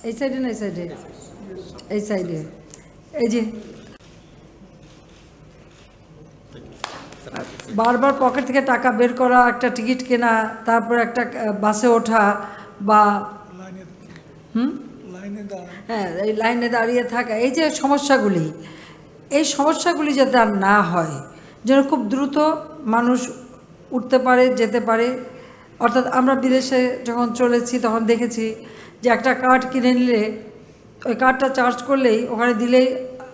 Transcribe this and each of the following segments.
এই সাইডে না এই সাইডে এই যে বারবার পকেট থেকে টাকা বের করা, একটা টিকিট কেনা, তারপর একটা বাসে ওঠা বা হ্যাঁ এই লাইনে দাঁড়িয়ে থাকা, এই যে সমস্যাগুলি যাতে আর না হয়, যেন খুব দ্রুত মানুষ উঠতে পারে, যেতে পারে। অর্থাৎ আমরা বিদেশে যখন চলেছি তখন দেখেছি যে একটা কার্ড কিনে নিলে ওই কার্ডটা চার্জ করলেই ওখানে দিলেই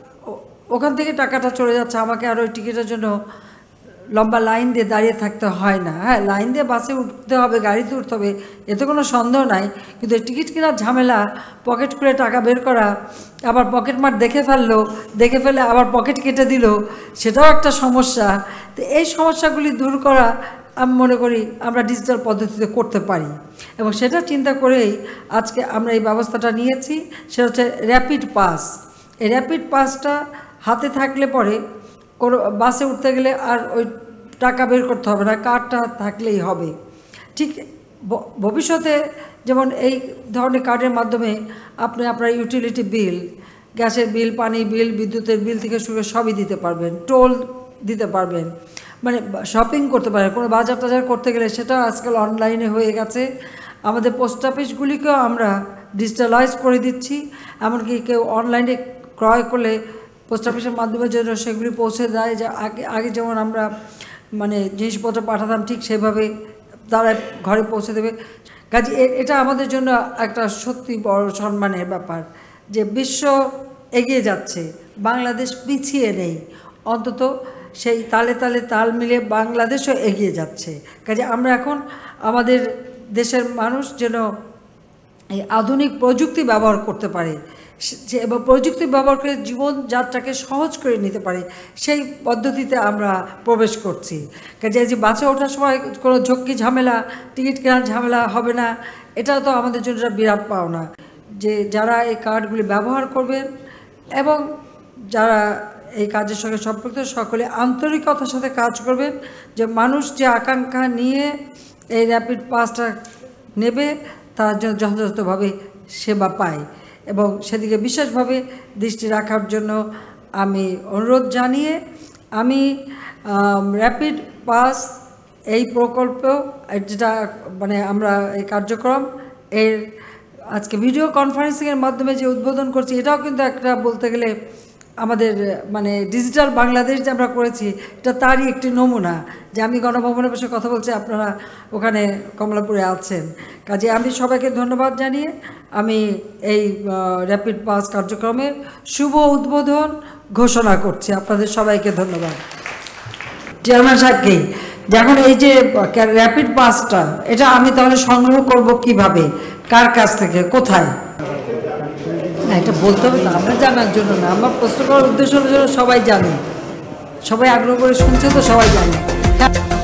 ওখান থেকে টাকাটা চলে যাচ্ছে, আমাকে আর ওই টিকিটের জন্য লম্বা লাইন দিয়ে দাঁড়িয়ে থাকতে হয় না। হ্যাঁ, লাইন দিয়ে বাসে উঠতে হবে, গাড়িতে উঠতে হবে, এতে কোনো সন্দেহ নাই, কিন্তু টিকিট কেনার ঝামেলা, পকেট করে টাকা বের করা, আবার পকেট মার দেখে ফেলে আবার পকেট কেটে দিল, সেটাও একটা সমস্যা। তো এই সমস্যাগুলি দূর করা আমি মনে করি আমরা ডিজিটাল পদ্ধতিতে করতে পারি, এবং সেটা চিন্তা করেই আজকে আমরা এই ব্যবস্থাটা নিয়েছি। সেটা হচ্ছে র্যাপিড পাস। এই র্যাপিড পাসটা হাতে থাকলে পরে কোনো বাসে উঠতে গেলে আর ওই টাকা বের করতে হবে না, কার্ডটা থাকলেই হবে। ঠিক ভবিষ্যতে যেমন এই ধরনের কার্ডের মাধ্যমে আপনি আপনার ইউটিলিটি বিল, গ্যাসের বিল, পানি বিল, বিদ্যুতের বিল থেকে শুরু করে সবই দিতে পারবেন, টোল দিতে পারবেন, মানে শপিং করতে পারবেন, কোনো বাজার টাজার করতে গেলে সেটা আজকাল অনলাইনে হয়ে গেছে। আমাদের পোস্ট অফিসগুলিকেও আমরা ডিজিটালাইজ করে দিচ্ছি, এমনকি কেউ অনলাইনে ক্রয় করলে পোস্ট অফিসের মাধ্যমে যেন সেগুলি পৌঁছে দেয়, যে আগে যেমন আমরা মানে জিনিসপত্র পাঠাতাম ঠিক সেভাবে তারা ঘরে পৌঁছে দেবে। কাজে এটা আমাদের জন্য একটা সত্যি বড় সম্মানের ব্যাপার যে বিশ্ব এগিয়ে যাচ্ছে, বাংলাদেশ পিছিয়ে নেই, অন্তত সেই তালে তালে তাল মিলিয়ে বাংলাদেশও এগিয়ে যাচ্ছে। কাজে আমরা এখন আমাদের দেশের মানুষ যেন এই আধুনিক প্রযুক্তি ব্যবহার করতে পারে, এবং প্রযুক্তি ব্যবহার করে জীবনযাত্রাকে সহজ করে নিতে পারে, সেই পদ্ধতিতে আমরা প্রবেশ করছি। কাজে যে বাসে ওঠার সময় কোনো ঝক্কি ঝামেলা, টিকিট কেনার ঝামেলা হবে না, এটাও তো আমাদের জন্য বিরাট পাওনা। যে যারা এই কার্ডগুলি ব্যবহার করবেন এবং যারা এই কাজের সঙ্গে সম্পৃক্ত, সকলে আন্তরিকতার সাথে কাজ করবেন, যে মানুষ যে আকাঙ্ক্ষা নিয়ে এই র্যাপিড পাসটা নেবে তার জন্য যথাযথভাবে সেবা পায়, এবং সেদিকে বিশেষভাবে দৃষ্টি রাখার জন্য আমি অনুরোধ জানিয়ে আমি র্যাপিড পাস এই প্রকল্প যেটা মানে আমরা এই কার্যক্রম এর আজকে ভিডিও কনফারেন্সিংয়ের মাধ্যমে যে উদ্বোধন করছি, এটাও কিন্তু একটা বলতে গেলে আমাদের মানে ডিজিটাল বাংলাদেশ যে আমরা করেছি এটা তারই একটি নমুনা। যে আমি গণভবনে বসে কথা বলছি, আপনারা ওখানে কমলাপুরে আছেন। কাজে আমি সবাইকে ধন্যবাদ জানিয়ে আমি এই র্যাপিড পাস কার্যক্রমের শুভ উদ্বোধন ঘোষণা করছি। আপনাদের সবাইকে ধন্যবাদ। চেয়ারম্যান সাহেবকে যখন এই যে র্যাপিড পাসটা এটা আমি তাহলে সংগ্রহ করব কিভাবে, কার কাছ থেকে, কোথায়? এটা বলতে হবে না, আমরা জানার জন্য না, আমার প্রশ্ন করার উদ্দেশ্য হলো সবাই জানে, সবাই আগ্রহ করে শুনছে তো সবাই জানে।